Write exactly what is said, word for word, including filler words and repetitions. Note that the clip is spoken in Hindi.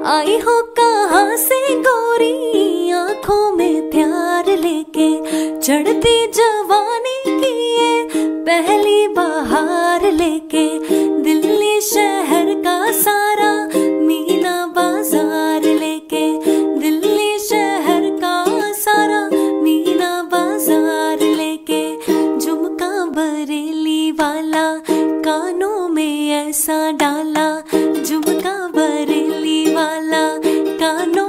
आई हो कहाँ से गोरी आंखों में प्यार लेके, चढ़ती जवानी की ये पहली बहार लेके, दिल्ली शहर का सारा मीना बाजार लेके, दिल्ली शहर का सारा मीना बाजार लेके, झुमका बरेली वाला कानों में ऐसा डाला, झुमका बरेली वाला कानों